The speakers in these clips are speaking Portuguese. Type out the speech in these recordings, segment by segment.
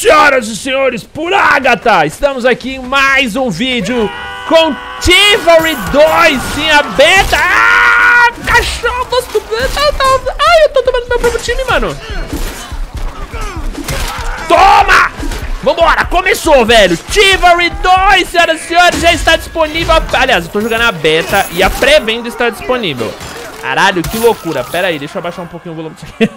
Senhoras e senhores, por Agatha, estamos aqui em mais um vídeo com Chivalry 2, sim, a beta. Ah, cachorro, ai, eu tô tomando meu próprio time, mano. Toma! Vambora, começou, velho. Chivalry 2, senhoras e senhores, já está disponível. Aliás, eu tô jogando a beta e a pré-venda está disponível. Caralho, que loucura. Pera aí, deixa eu abaixar um pouquinho o volume disso aqui.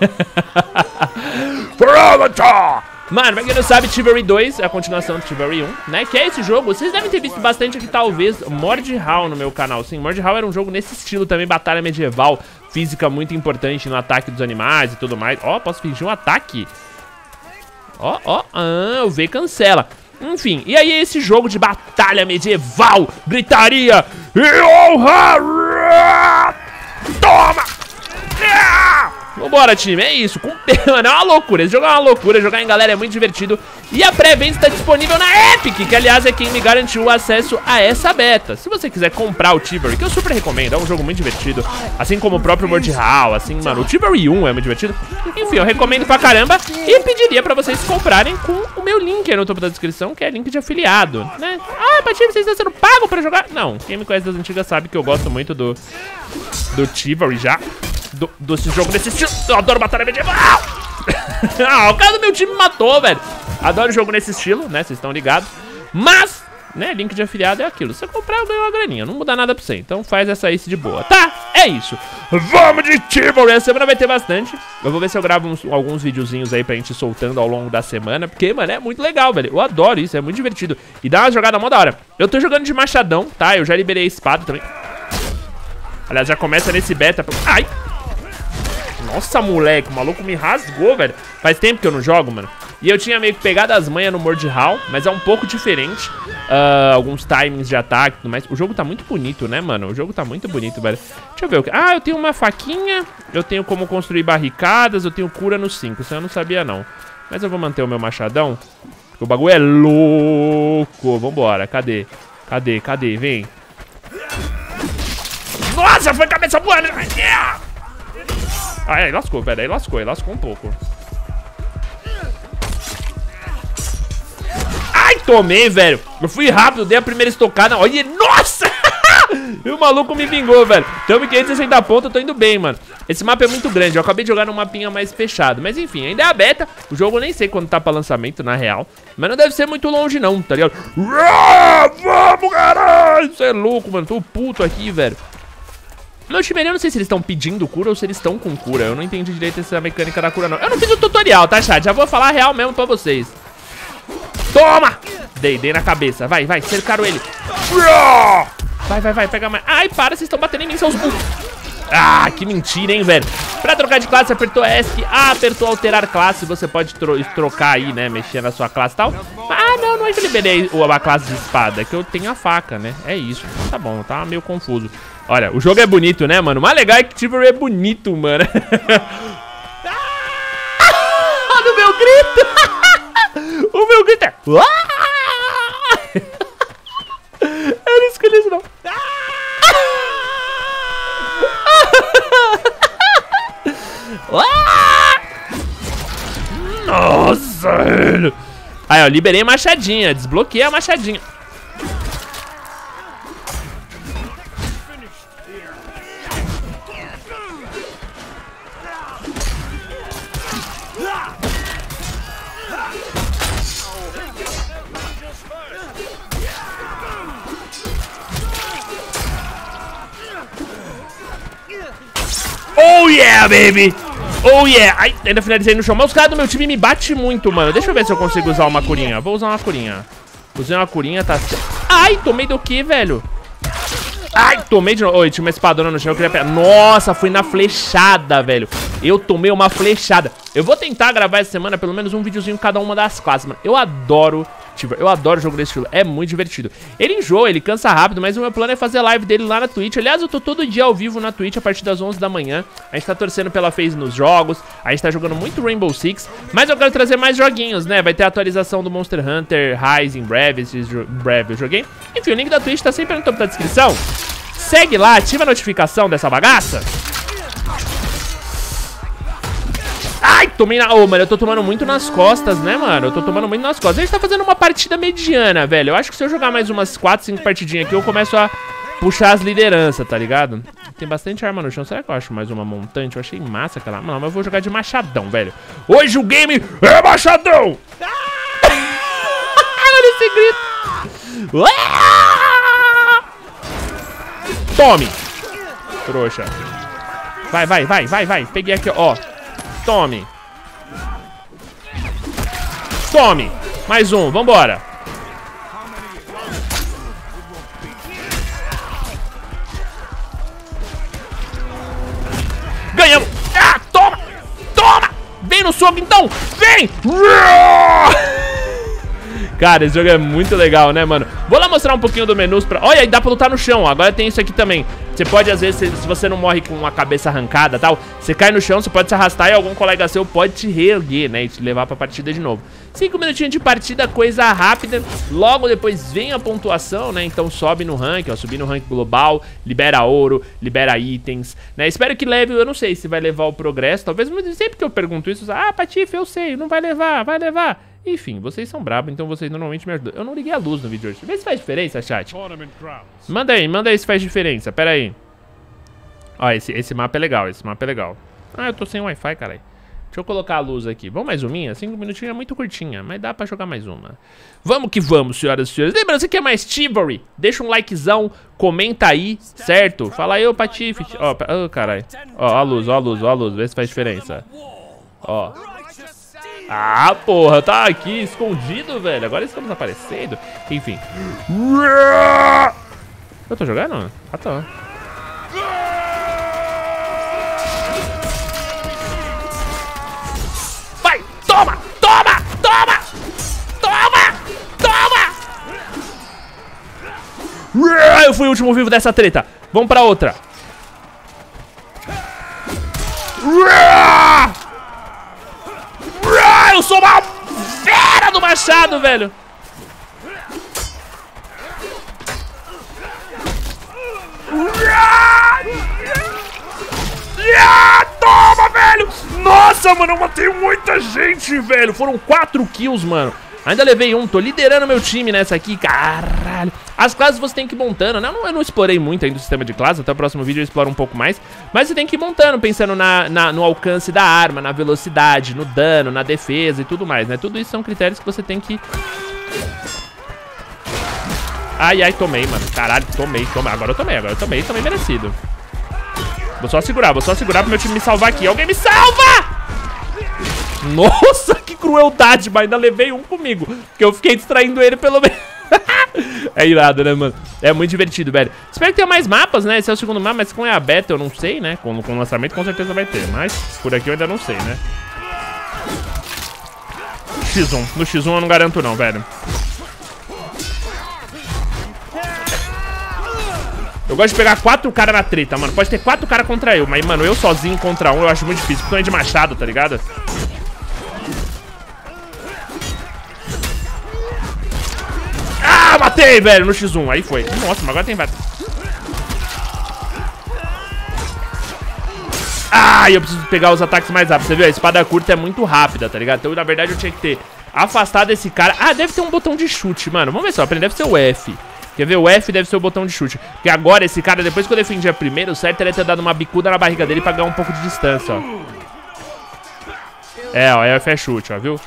Mano, pra quem não sabe, Chivalry 2 é a continuação do Chivalry 1, né? Que é esse jogo, vocês devem ter visto bastante aqui, talvez, Mordhau no meu canal. Sim, Mordhau era um jogo nesse estilo também, batalha medieval, física muito importante no ataque dos animais e tudo mais. Ó, posso fingir um ataque? Ó, o V cancela. Enfim, e aí esse jogo de batalha medieval, gritaria e honra. Toma! Vambora, time, é isso. Mano, é uma loucura. Esse jogo é uma loucura. Jogar em galera é muito divertido. E a pré-venda está disponível na Epic, que aliás é quem me garantiu o acesso a essa beta. Se você quiser comprar o Chivalry, que eu super recomendo, é um jogo muito divertido. Assim como o próprio Mordhau, assim, mano, o Chivalry 1 é muito divertido. Enfim, eu recomendo pra caramba. E pediria pra vocês comprarem com o meu link aí no topo da descrição, que é link de afiliado, né? Ah, Patinho, vocês estão sendo pagos pra jogar? Não, quem me conhece das antigas sabe que eu gosto muito do Chivalry já. Desse jogo desse estilo. Eu adoro batalha medieval. Ah, o cara do meu time me matou, velho. Adoro jogo nesse estilo, né? Vocês estão ligados. Mas, né, link de afiliado é aquilo. Se você comprar, eu ganho uma graninha. Não muda nada pra você. Então faz essa aí de boa. Tá, é isso. Vamos de Chivalry. Essa semana vai ter bastante. Eu vou ver se eu gravo alguns videozinhos aí pra gente ir soltando ao longo da semana. Porque, mano, é muito legal, velho. Eu adoro isso, é muito divertido. E dá uma jogada mó da hora. Eu tô jogando de machadão, tá? Eu já liberei a espada também. Aliás, já começa nesse beta. Ai! Nossa, moleque, o maluco me rasgou, velho. Faz tempo que eu não jogo, mano. E eu tinha meio que pegado as manhas no Mordhau, mas é um pouco diferente. Alguns timings de ataque e tudo mais. O jogo tá muito bonito, né, mano? O jogo tá muito bonito, velho. Deixa eu ver o que... Ah, eu tenho uma faquinha. Eu tenho como construir barricadas. Eu tenho cura no 5. Isso eu não sabia, não. Mas eu vou manter o meu machadão, porque o bagulho é louco. Vambora, cadê? Cadê? Vem. Nossa, foi cabeça voando. Aí lascou, velho. Aí lascou um pouco. Ai, tomei, velho. Eu fui rápido, dei a primeira estocada. Olha, nossa! E o maluco me vingou, velho. Tamo em 560 pontos, eu tô indo bem, mano. Esse mapa é muito grande. Eu acabei de jogar num mapinha mais fechado. Mas enfim, ainda é a beta. O jogo eu nem sei quando tá pra lançamento, na real. Mas não deve ser muito longe, não, tá ligado? Vamos, caralho! Você é louco, mano. Tô puto aqui, velho. Meu time, eu não sei se eles estão pedindo cura ou se eles estão com cura. Eu não entendi direito essa mecânica da cura, não. Eu não fiz o tutorial, tá, chat? Já vou falar a real mesmo pra vocês. Toma! Dei na cabeça. Vai, cercaram ele. Vai, pega mais. Ai, para, vocês estão batendo em mim, seus burros. Ah, que mentira, hein, velho. Pra trocar de classe, apertou ESC, apertou alterar classe. Você pode trocar aí, né, mexer na sua classe e tal. Ah, não é que eu liberei a classe de espada, é que eu tenho a faca, né. É isso, tá bom, tá meio confuso. Olha, o jogo é bonito, né, mano? O mais legal é que Chivalry é bonito, mano. Olha o meu grito. O meu grito é... Eu não escolhi isso, não. Nossa, velho. Aí, ó, liberei a machadinha. Desbloqueei a machadinha. Oh yeah, baby! Oh yeah! Ai, ainda finalizei no chão. Mas os caras do meu time me batem muito, mano. Deixa eu ver se eu consigo usar uma curinha. Vou usar uma curinha. Usei uma curinha, tá... Ai, tomei do que, velho? Ai, tomei de novo. Oi, tinha uma espadona no chão, eu queria pegar. Nossa, fui na flechada, velho. Eu tomei uma flechada. Eu vou tentar gravar essa semana pelo menos um videozinho cada uma das classes, mano. Eu adoro jogo desse estilo, é muito divertido. Ele enjoa, ele cansa rápido, mas o meu plano é fazer live dele lá na Twitch. Aliás, eu tô todo dia ao vivo na Twitch a partir das 11 da manhã. A gente tá torcendo pela FaZe nos jogos, a gente tá jogando muito Rainbow Six, mas eu quero trazer mais joguinhos, né? Vai ter a atualização do Monster Hunter Rise em breve eu joguei. Enfim, o link da Twitch tá sempre no topo da descrição. Segue lá, ativa a notificação dessa bagaça. Ai, Ai, tomei na... Ô, mano, eu tô tomando muito nas costas, né, mano? Eu tô tomando muito nas costas. A gente tá fazendo uma partida mediana, velho. Eu acho que se eu jogar mais umas 4, 5 partidinhas aqui, eu começo a puxar as lideranças, tá ligado? Tem bastante arma no chão. Será que eu acho mais uma montante? Eu achei massa aquela... Não, mas eu vou jogar de machadão, velho. Hoje o game é machadão! Olha esse grito! Tome! Trouxa. Vai, vai, vai, vai, vai. Peguei aqui, ó. Tome. Tome. Mais um, vambora. Ganhamos. Ah, toma. Toma. Vem no soco, então. Vem. Cara, esse jogo é muito legal, né, mano? Vou lá mostrar um pouquinho do menu pra... Olha, aí dá pra lutar no chão. Agora tem isso aqui também. Você pode, às vezes, se você não morre com a cabeça arrancada e tal, você cai no chão, você pode se arrastar e algum colega seu pode te reerguer, né? E te levar pra partida de novo. 5 minutinhos de partida, coisa rápida. Logo depois vem a pontuação, né? Então sobe no ranking, ó. Subir no ranking global, libera ouro, libera itens, né? Espero que leve, eu não sei se vai levar o progresso. Talvez, sempre que eu pergunto isso, ah, Patife, eu sei, não vai levar, vai levar. Enfim, vocês são brabos, então vocês normalmente me ajudam. Eu não liguei a luz no vídeo hoje. Vê se faz diferença, chat. Manda aí se faz diferença. Pera aí. Ó, esse mapa é legal, esse mapa é legal. Ah, eu tô sem Wi-Fi, caralho. Deixa eu colocar a luz aqui. Vamos mais uma? 5 minutinhos é muito curtinha, mas dá pra jogar mais uma. Vamos que vamos, senhoras e senhores. Lembrando, você quer mais Chivalry? Deixa um likezão, comenta aí, certo? Fala aí, ô Patife. Ó, oh, caralho. Ó, a luz, ó a luz, ó a luz. Vê se faz diferença. Ó. Ah, porra, tá aqui escondido, velho. Agora estamos aparecendo. Enfim. Eu tô jogando? Ah, tô. Vai, toma, toma, toma, toma, toma. Eu fui o último vivo dessa treta. Vamos pra outra. Eu sou uma fera do machado, velho. Toma, velho. Nossa, mano, eu matei muita gente, velho. Foram 4 kills, mano. Ainda levei um, tô liderando meu time nessa aqui, caralho. As classes você tem que ir montando, né? Eu não explorei muito ainda o sistema de classes, até o próximo vídeo eu exploro um pouco mais. Mas você tem que ir montando, pensando no alcance da arma, na velocidade, no dano, na defesa e tudo mais, né? Tudo isso são critérios que você tem que... Ai, ai, tomei, mano. Caralho, tomei. Agora eu tomei merecido. Vou só segurar pro meu time me salvar aqui. Alguém me salva! Nossa, que crueldade, mas ainda levei um comigo. Porque eu fiquei distraindo ele pelo menos. É irado, né, mano? É muito divertido, velho. Espero que tenha mais mapas, né? Esse é o segundo mapa, mas com a beta eu não sei, né? Com o lançamento com certeza vai ter. Mas por aqui eu ainda não sei, né? X1. No X1 eu não garanto não, velho. Eu gosto de pegar 4 caras na treta, mano. Pode ter 4 caras contra eu, mas, mano, eu sozinho contra um eu acho muito difícil. Principalmente de machado, tá ligado? Ah, matei, velho, no X1. Aí foi. Nossa, mas agora tem vários. Ah, eu preciso pegar os ataques mais rápidos. Você viu? A espada curta é muito rápida, tá ligado? Então, na verdade, eu tinha que ter afastado esse cara. Ah, deve ter um botão de chute, mano. Vamos ver só. Deve ser o F. Quer ver? O F deve ser o botão de chute. Porque agora esse cara, depois que eu defendi a primeira, o certo era ter dado uma bicuda na barriga dele pra ganhar um pouco de distância, ó. É, ó, F é chute, ó, viu?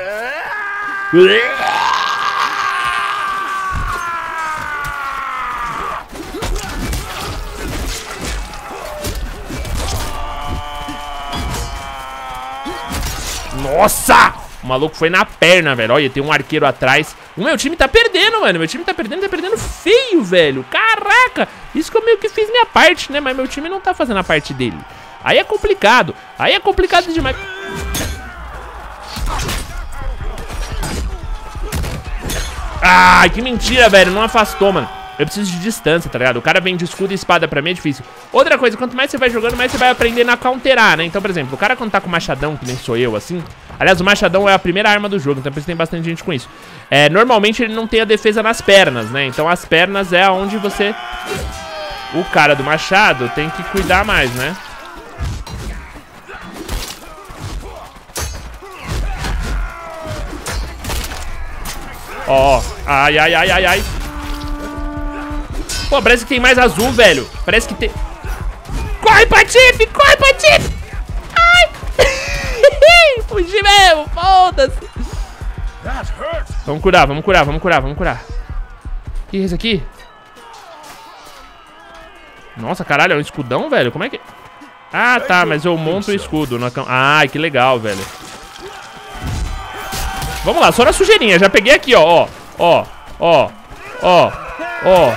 Nossa! O maluco foi na perna, velho. Olha, tem um arqueiro atrás. O meu time tá perdendo, mano. Meu time tá perdendo feio, velho. Caraca! Isso que eu meio que fiz minha parte, né? Mas meu time não tá fazendo a parte dele. Aí é complicado. Aí é complicado demais. Ah, que mentira, velho. Não afastou, mano. Eu preciso de distância, tá ligado? O cara vem de escudo e espada pra mim é difícil. Outra coisa, quanto mais você vai jogando, mais você vai aprendendo a counterar, né? Então, por exemplo, o cara quando tá com machadão, que nem sou eu, assim... Aliás, o machadão é a primeira arma do jogo, então por isso tem bastante gente com isso. Normalmente ele não tem a defesa nas pernas, né? Então as pernas é onde você... O cara do machado tem que cuidar mais, né? Ó. Ai, ai, ai, ai, ai. Pô, parece que tem mais azul, velho. Parece que tem... Corre, Patife! Corre, Patife! Ai! Fugi mesmo, foda-se. Vamos curar, vamos curar, vamos curar, vamos curar. O que é isso aqui? Nossa, caralho, é um escudão, velho? Como é que... Ah, tá, mas eu monto o escudo na cam... Ai, que legal, velho. Vamos lá, só na sujeirinha. Já peguei aqui, ó. Ó, ó, ó, ó.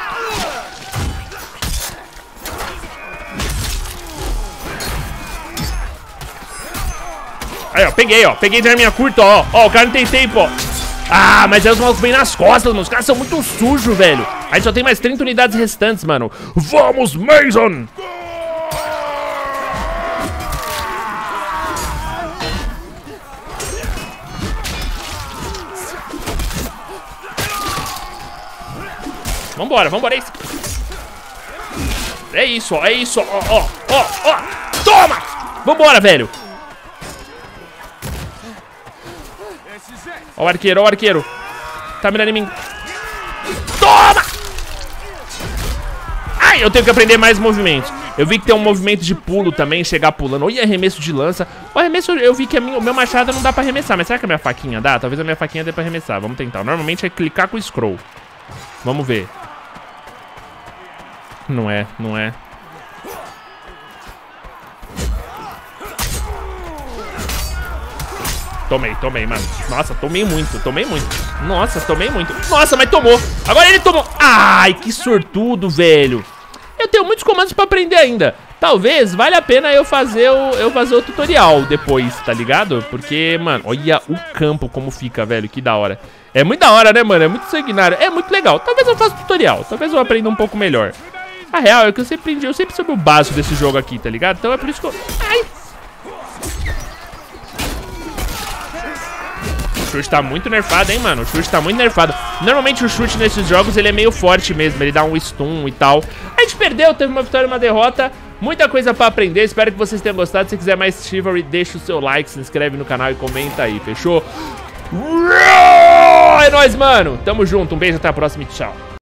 Aí, ó, peguei, ó. Peguei de arminha curta, ó. Ó, o cara não tem tempo, ó. Ah, mas aí os malucos vêm nas costas, mano. Os caras são muito sujos, velho. A gente só tem mais 30 unidades restantes, mano. Vamos, Mason! Vambora, vambora. É isso, ó. É isso, ó. Ó, ó, ó. Toma! Vambora, velho. Ó o arqueiro, ó o arqueiro. Tá mirando em mim. Toma! Ai, eu tenho que aprender mais movimentos. Eu vi que tem um movimento de pulo também, chegar pulando. Olha, arremesso de lança. O arremesso, eu vi que o meu machado não dá pra arremessar. Mas será que a minha faquinha dá? Talvez a minha faquinha dê pra arremessar. Vamos tentar. Normalmente é clicar com o scroll. Vamos ver. Não é, não é. Tomei, mano. Nossa, tomei muito, tomei muito. Nossa, tomei muito. Nossa, mas tomou. Agora ele tomou. Ai, que sortudo, velho. Eu tenho muitos comandos pra aprender ainda. Talvez valha a pena eu fazer o tutorial depois, tá ligado? Porque, mano, olha o campo como fica, velho. Que da hora. É muito da hora, né, mano? É muito sanguinário. É muito legal. Talvez eu faça tutorial. Talvez eu aprenda um pouco melhor. A real é que eu sempre soube o básico desse jogo aqui, tá ligado? Então é por isso que eu... Ai! O chute tá muito nerfado, hein, mano? O chute tá muito nerfado. Normalmente o chute nesses jogos, ele é meio forte mesmo. Ele dá um stun e tal. A gente perdeu, teve uma vitória e uma derrota. Muita coisa pra aprender. Espero que vocês tenham gostado. Se quiser mais Chivalry, deixa o seu like, se inscreve no canal e comenta aí, fechou? É nóis, mano. Tamo junto. Um beijo, até a próxima e tchau.